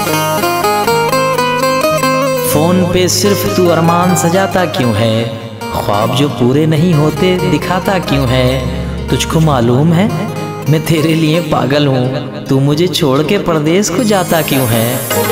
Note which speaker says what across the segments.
Speaker 1: Phone पे सिर्फ तू अरमान सजाता क्यों है, ख्वाब जो पूरे नहीं होते दिखाता क्यों है। तुझको मालूम है मैं तेरे लिए पागल हूँ, तू मुझे छोड़ के परदेस को जाता क्यों है।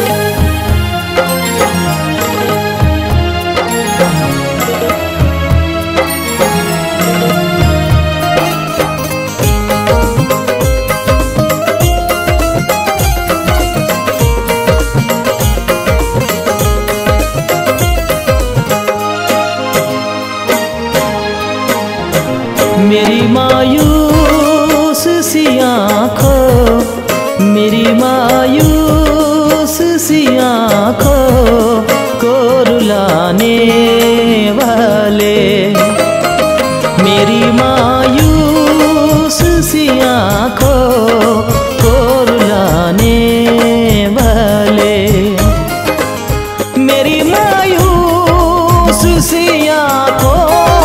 Speaker 1: मेरी मायूस सी आँखों, मेरी मायूस सी आँखों को रुलाने वाले, मेरी मायूस सी आँखों को रुलाने वाले, मेरी मायूस सी आँखों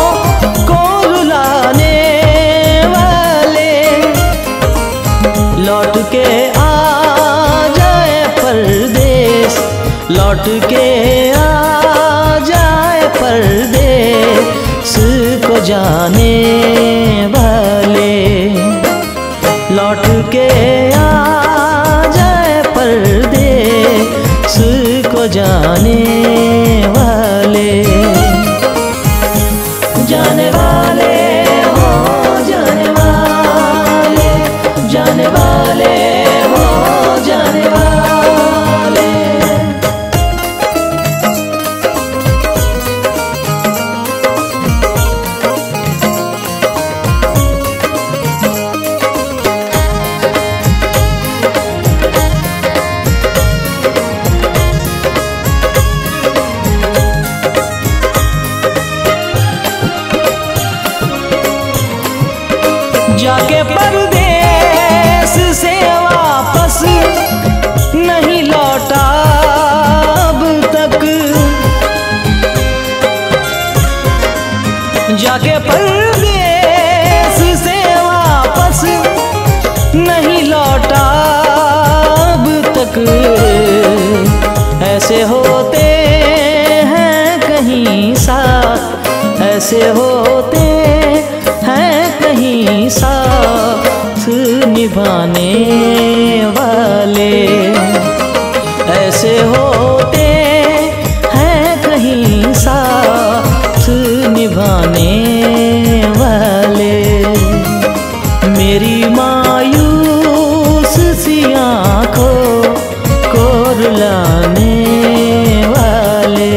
Speaker 1: लौट के आ जाए परदेस, लौट के आ जाए परदेस को जाने वाले, लौट के आ जाए परदेस को जाने वाले, जाने वाले हो जाने वाले, जाने वाले हो जाने वाले। जाके परदेस से वापस नहीं लौटा अब तक, जाके परदेस से वापस नहीं लौटा अब तक। ऐसे होते हैं कहीं साथ, ऐसे होते हैं कहीं साथ निभाने वाले, ऐसे होते हैं कहीं साथ निभाने वाले। मेरी मायूस सी आँखों को रुलाने वाले,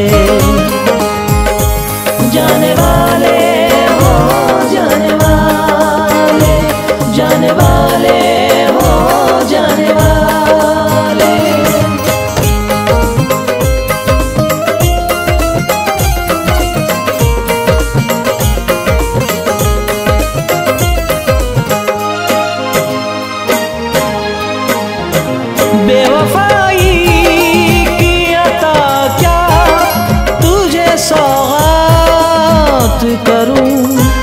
Speaker 1: जाने वाले हो जाने वाले, जाने वाले हो जाने वाले। बेवफाई की अता क्या तुझे सौगात करूं,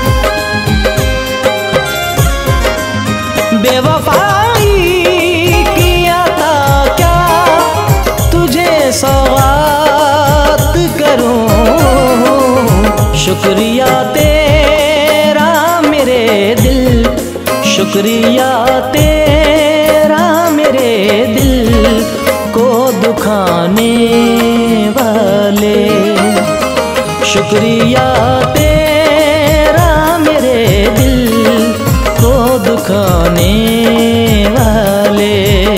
Speaker 1: बेवफाई की अता क्या तुझे सौगात करूं। शुक्रिया तेरा मेरे दिल, शुक्रिया तेरा मेरे दिल को दुखाने वाले, शुक्रिया तेरा मेरे दिल को दुखाने वाले।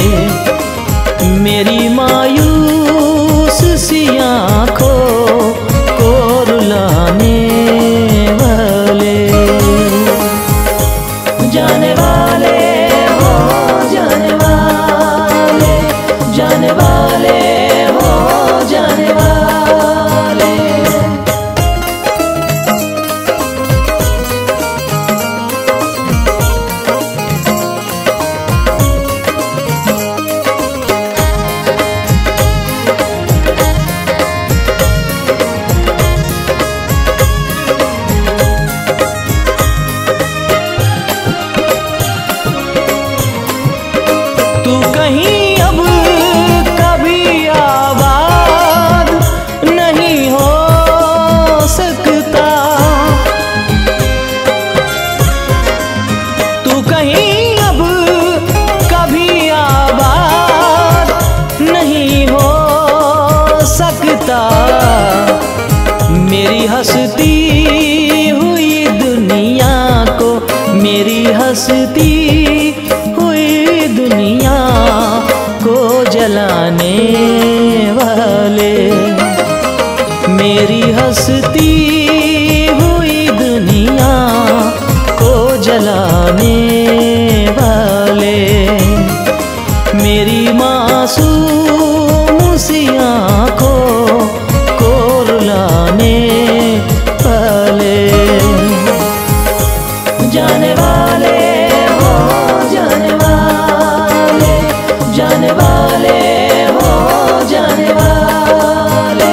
Speaker 1: मेरी मायूस सी आँखों को रुलाने वाले, जाने वाले हो जाने वाले, जाने वाले हो जाने वाले। वाले, मेरी हंसती हुई दुनिया को जलाने वाले, मेरी मासूम सी आँखों को रुलाने वाले। जाने वाले हो जाने वाले, जाने वाले हो जाने वाले।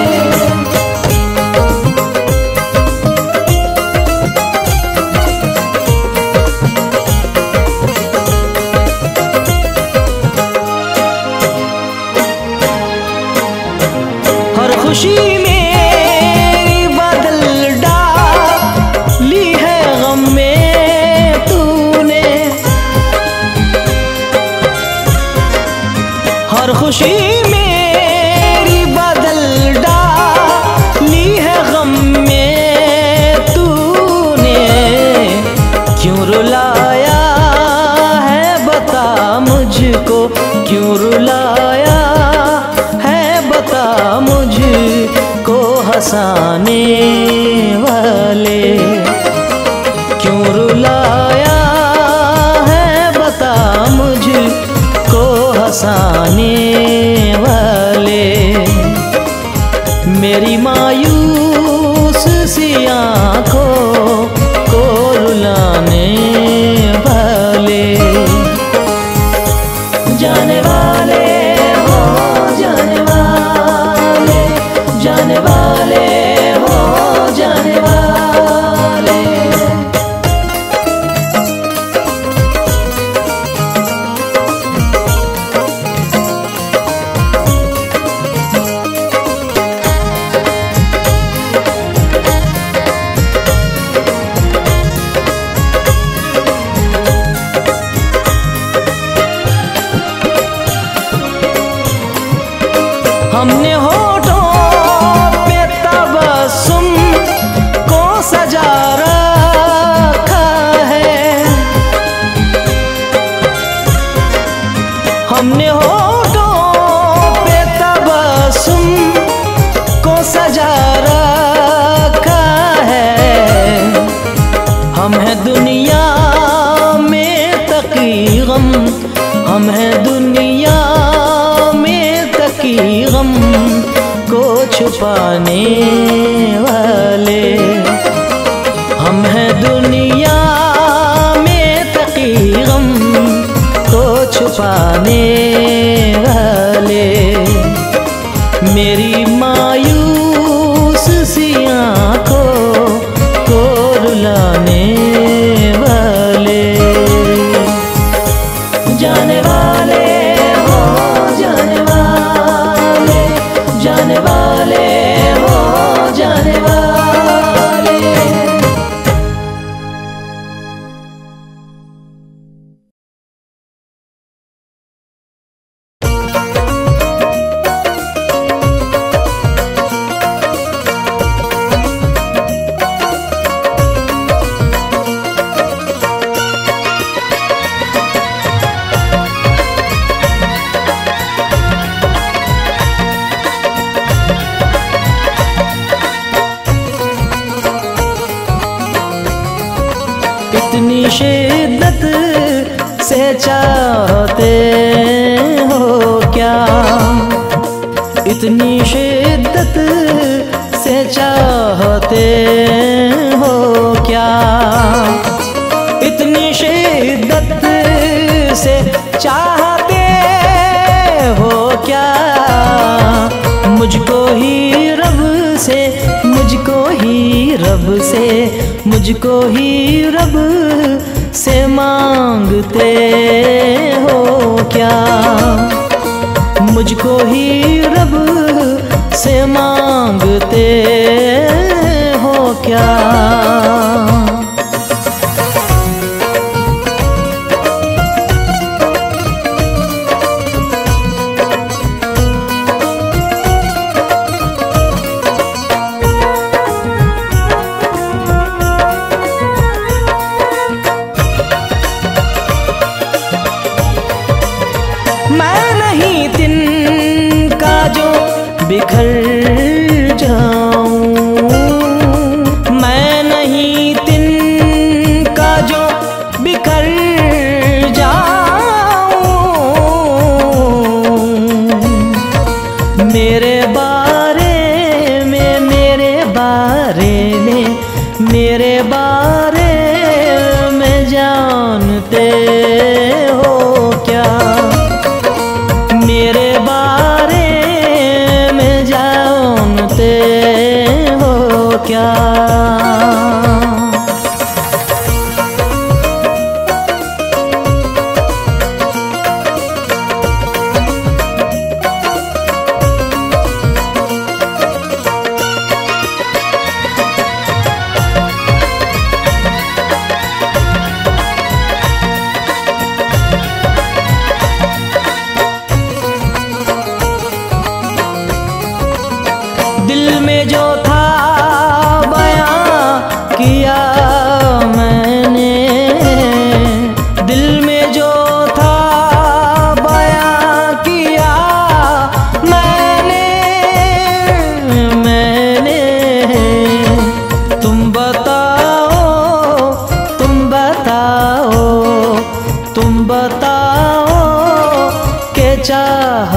Speaker 1: हर खुशी मेरी बदल डाली है गम में तूने, हर खुशी मेरी बदल डाली है गम में तूने। क्यों रुलाया है बता मुझको, क्यों रुलाया है बता मुझको हंसाने वाले। क्यों रुलाया है बता मुझको हंसाने वाले, मेरी मायूस सी आँखों को रुलाने वाले। जाने वाले हो जाने वाले, जाने वाले हो जाने वाले। हमने होठों पे तबस्सुम को सजा रखा है, हमने होठों पे तबस्सुम को सजा रखा है। हम हैं दुनिया में तकी गम, हम हैं दुनिया की गम को छुपाने वाले। हम हैं दुनिया में तकी गम को छुपाने वाले, मेरी मायूस सी आँखों को रुलाने वाले। जाने वाले हो जाने वाले, जाने वाले हो जाने वाले। इतनी शिद्दत से चाहते हो क्या, इतनी शिद्दत से चाहते हो क्या, इतनी शिद्दत से चाहते हो क्या। मुझको ही रब से, मुझको ही रब से, मुझको ही रब से मांगते हो क्या। मुझको ही रब से मांगते हो क्या। मैं नहीं तिनका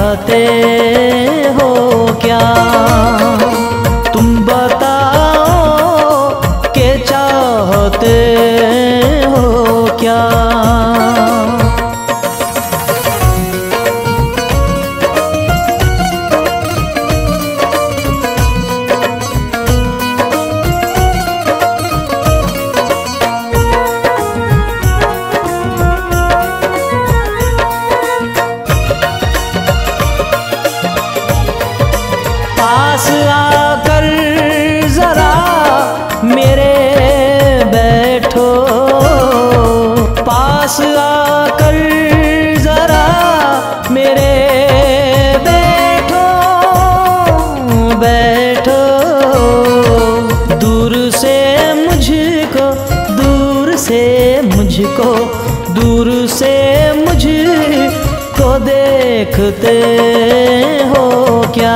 Speaker 1: चाहते हो क्या? तुम बताओ के चाहते हो क्या? पास आकर जरा मेरे बैठो, पास आकर जरा मेरे बैठो, बैठो। दूर से मुझको, दूर से मुझको, दूर से मुझको देखते हो क्या?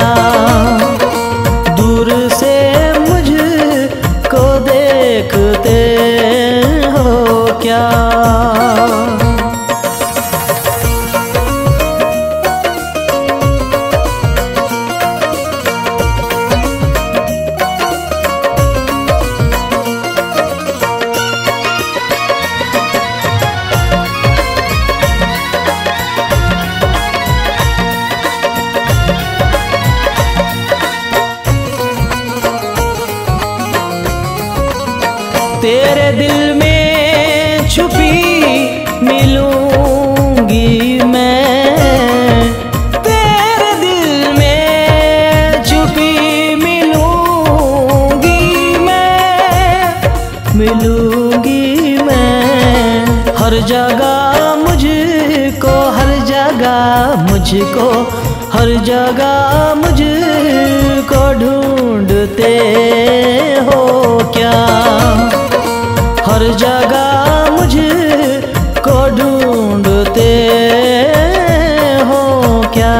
Speaker 1: दूर से मुझको देखते हो क्या? तेरे दिल में छुपी मिलूंगी मैं, तेरे दिल में छुपी मिलूंगी मैं, मिलूंगी मैं। हर जगह मुझको, हर जगह मुझको, हर जगह मुझको ढूंढते हो क्या? हर जगह मुझको ढूंढते हो क्या?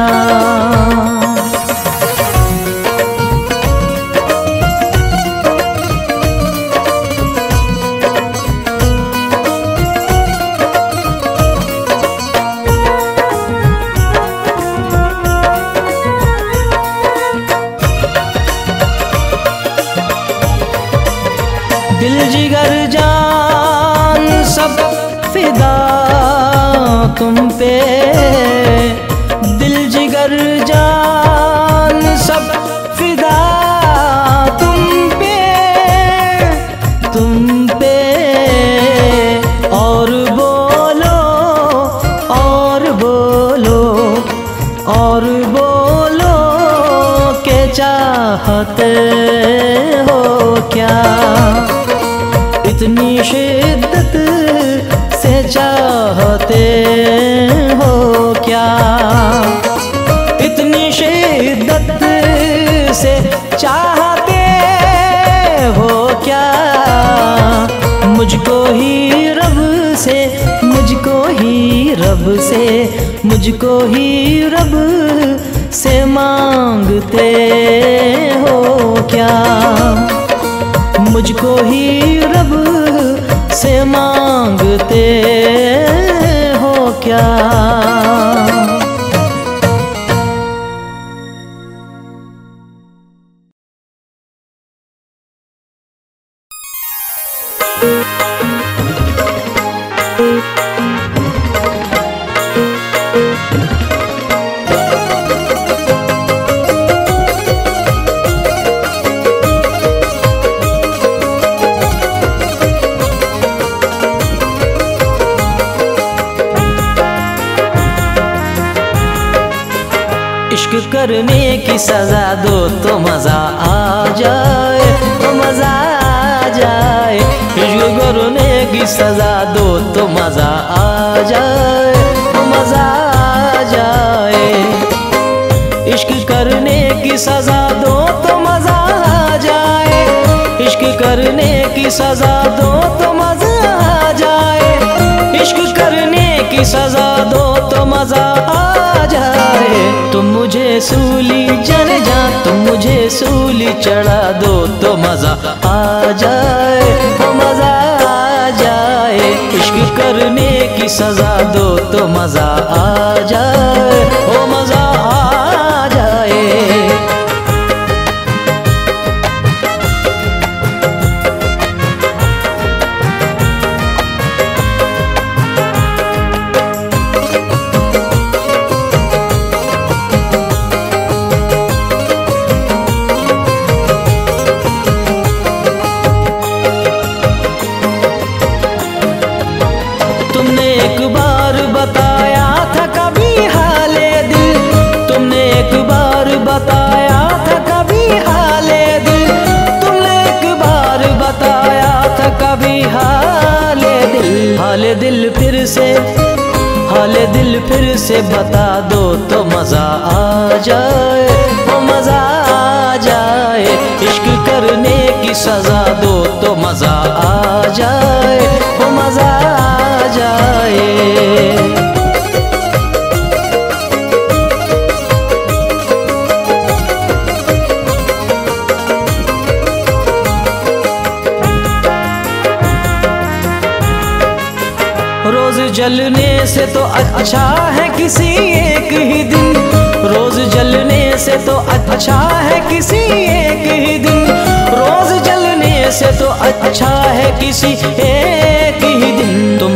Speaker 1: दिल जिगर जान सब फिदा तुम पे, दिल जिगर जान सब फिदा तुम पे, तुम पे। और बोलो, और बोलो, और बोलो के चाहते हो क्या? इतनी शिद्दत से चाहते हो क्या? इतनी शिद्दत से चाहते हो क्या? मुझको ही रब से, मुझको ही रब से, मुझको ही रब से मांगते हो क्या? मुझको ही रब से मांगते हो क्या? इश्क करने की सजा दो तो मजा आ जाए, तो मजा आ जाए। इश्क करने की सजा दो तो मजा आ जाए, तो मजा आ जाए। इश्क करने की सजा दो तो मजा आ जाए, इश्क करने की सजा दो तो मजा आ जाए। इश्क करने की सजा दो तो मजा आ जाए। तुम मुझे सूली जल जा, तुम मुझे सूली चढ़ा दो तो मजा आ जाए, तो मजा आ जाए। इश्क करने की सजा दो तो मजा आ जाए, ओ मजा आ बोले दिल फिर से बता दो तो मजा आ जाए, वो मजा आ जाए। इश्क करने की सजा दो तो मजा आ जाए, वो मजा आ जाए। रोज जलने से तो अच्छा है किसी एक ही दिन, रोज जलने से तो अच्छा है किसी एक ही दिन, रोज जलने से तो अच्छा है किसी एक ही दिन। तुम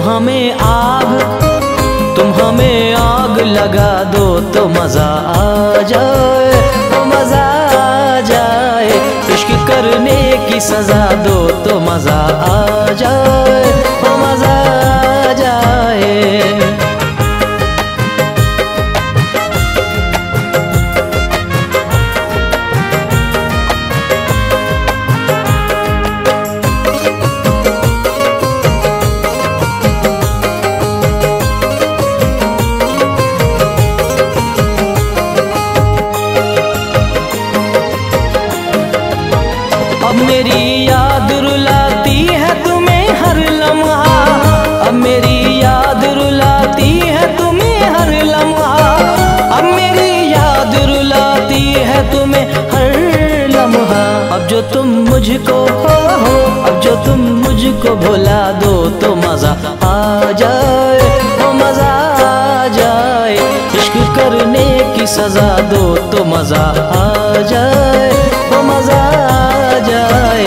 Speaker 1: हमें आग लगा दो तो मजा आ जाए, तो मजा आ जाए। इश्क करने की सजा दो तो मजा आ जाए, तो मजा आ जाए। अब मेरी याद रुलाती है तुम्हें हर लम्हा, अब मेरी याद रुलाती है तुम्हें हर लम्हा, अब मेरी याद रुलाती है तुम्हें हर लम्हा। अब जो तुम मुझको हो, अब जो तुम मुझको भुला दो तो मजा आ जाए, तो मजा आ जाए। इश्क करने की सजा दो तो मजा आ जाए, तो मजा आ जाए।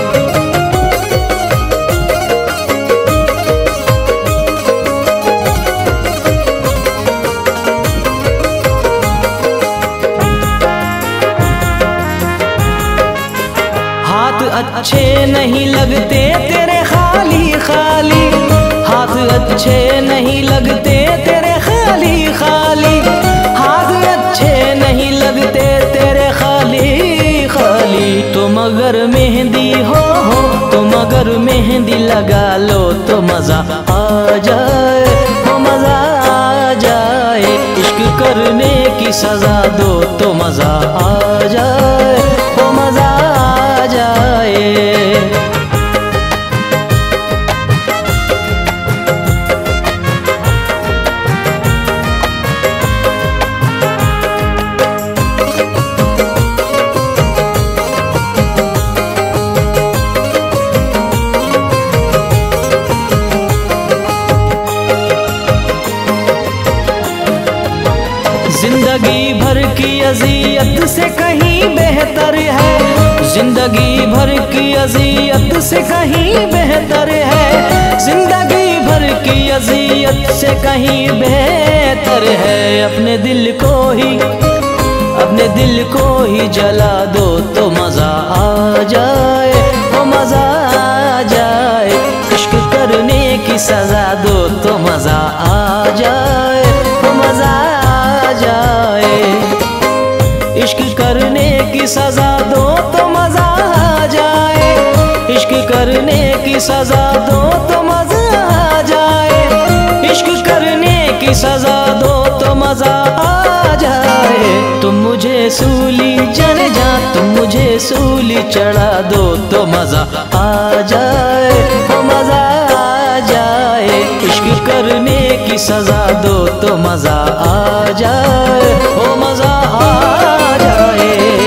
Speaker 1: हाथ अच्छे नहीं लगते तेरे खाली खाली, हाथ अच्छे नहीं लगते तेरे खाली खाली, हाथ अच्छे नहीं लगते तेरे खाली खाली। तुम अगर मेहंदी हो, तुम अगर मेहंदी लगा लो तो मजा आ जाए, तो मजा आ जाए। इश्क करने की सजा दो तो मजा आ जाए, तो मजा आ जाए। जिंदगी भर की अज़ियत से कहीं बेहतर है, जिंदगी भर की अज़ियत से कहीं बेहतर है, जिंदगी भर की अज़ियत से कहीं बेहतर है। अपने दिल को ही जला दो तो मजा आ जाए, तो मजा आ जाए। इश्क करने की सजा दो तो मजा आ जाए, तो मजा आ जाए। इश्क करने की सजा दो तो मजा आ जाए, इश्क करने की सजा दो तो मजा आ जाए, इश्क करने की सजा दो तो मजा आ जाए। तुम मुझे सूली चढ़ जा, तुम मुझे सूली चढ़ा दो तो मजा आ जाए, तो मजा आ जाए। इश्क करने की सजा दो तो मजा आ जाए, ओ मजा आ जाए।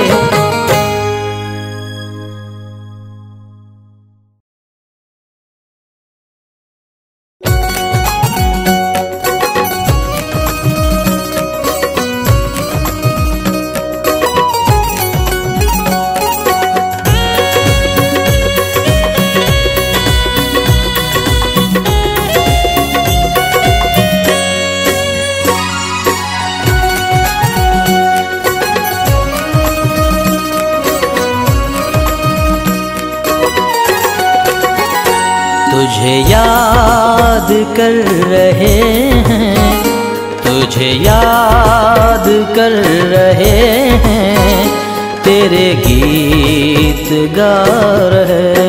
Speaker 1: तुझे याद कर रहे हैं, तुझे याद कर रहे हैं, तेरे गीत गा रहे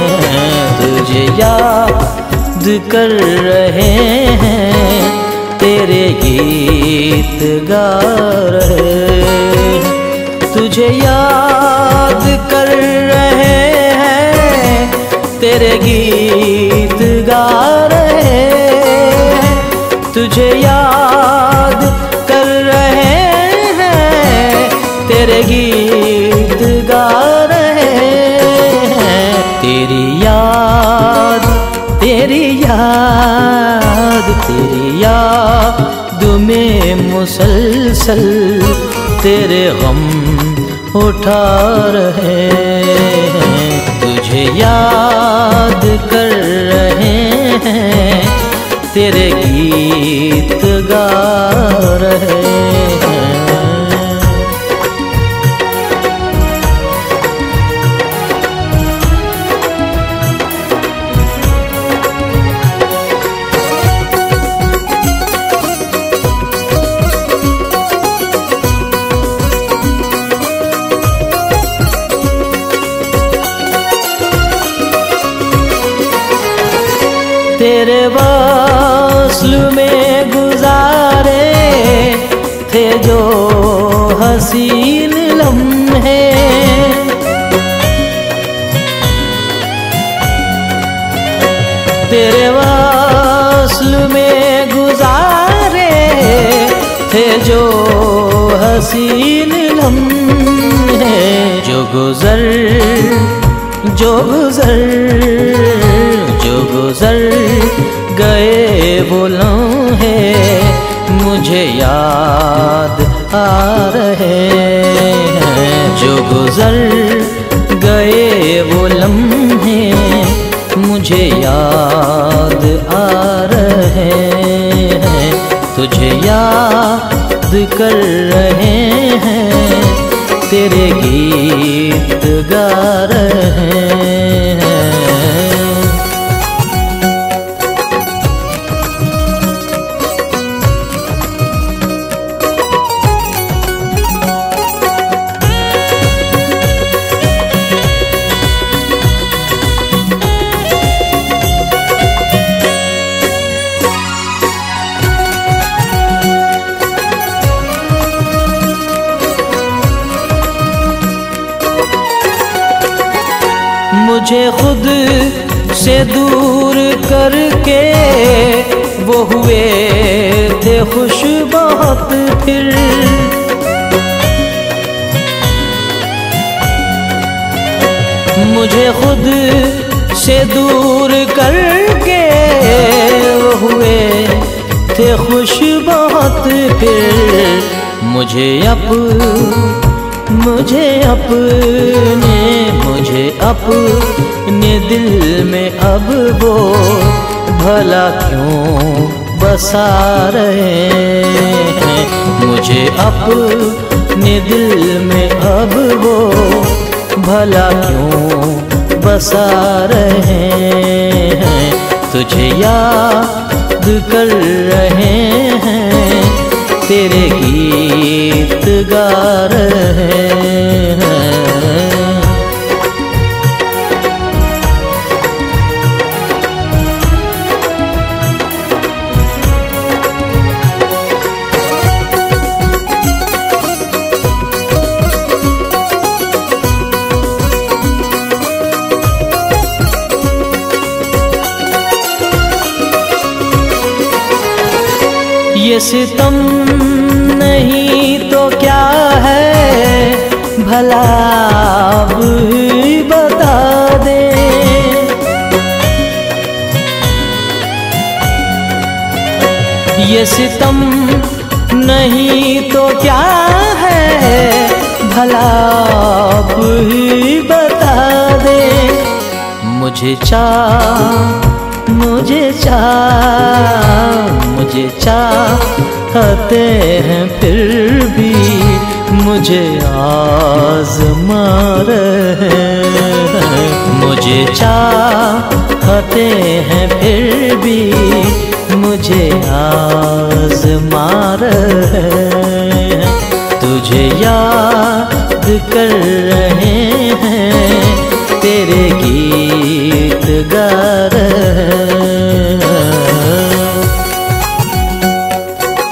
Speaker 1: हैं। तुझे याद कर रहे हैं, तेरे गीत गा रहे हैं, तुझे याद कर रहे हैं, तेरे गीत गा रहे हैं, तुझे याद कर रहे हैं, तेरे गीत गा रहे हैं। तेरी याद, तेरी याद, तेरी याद में मुसलसल तेरे गम उठा रहे हैं, तुझे याद कर रहे हैं, तेरे गीत गा रहे हैं। तेरे वस्ल में गुजारे थे जो हसीन लम्हे, तेरे वस्ल में गुजारे थे जो हसीन लम्हे, जो गुजर गए वो लम्हे मुझे याद आ रहे हैं, जो गुजर गए वो लम्हे मुझे याद आ रहे हैं, तुझे याद कर रहे हैं, तेरे गीत गा रहे हैं। मुझे खुद से दूर करके वो हुए थे खुश बहुत, फिर मुझे खुद से दूर करके वो हुए थे खुश बहुत, फिर मुझे अपने दिल में अब वो भला क्यों बसा रहे हैं, मुझे अपने दिल में अब वो भला क्यों बसा रहे हैं, तुझे याद कर रहे हैं, तेरे गीत गा रहे हैं। ये सितम नहीं तो क्या है भला आप ही बता दे, ये सितम नहीं तो क्या है भला आप ही बता दे, मुझे चाहते हैं फिर भी मुझे आज़मा रहे हैं, मुझे चाहते हैं फिर भी मुझे आज़मा रहे हैं, तुझे याद कर रहे हैं, तेरे गीत गा रहे हैं।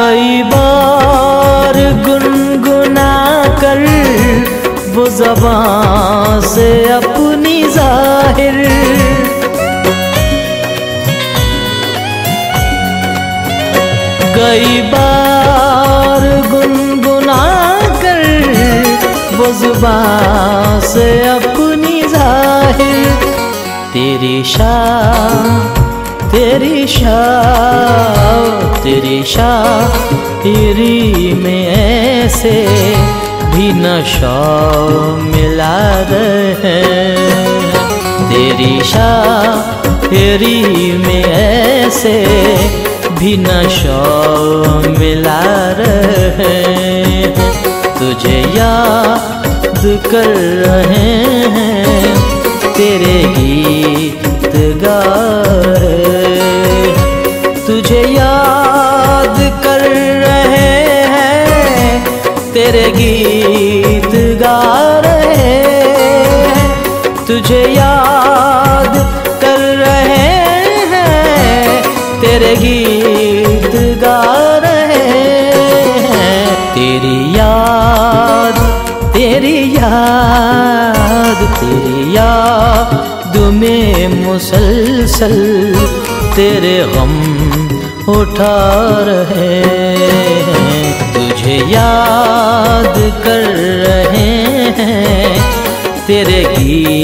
Speaker 1: कई बार गुनगुना कर वो ज़बान से अपनी ज़ाहिर, कई बार गुनगुना कर वो ज़बान से अपनी ज़ाहिर। तेरी शान तेरी शायरी में ऐसे भी नशा मिला रहे, तेरी शायरी में ऐसे भी नशा मिला रहे। तुझे याद कर रहे हैं तेरे गीत गा रहे, तुझे याद कर रहे हैं तेरे गीत गा रहे, तुझे याद कर रहे हैं तेरे गीत गा रहे हैं। तेरी याद में मुसलसल तेरे गम उठा रहे हैं, तुझे याद कर रहे हैं तेरे गीत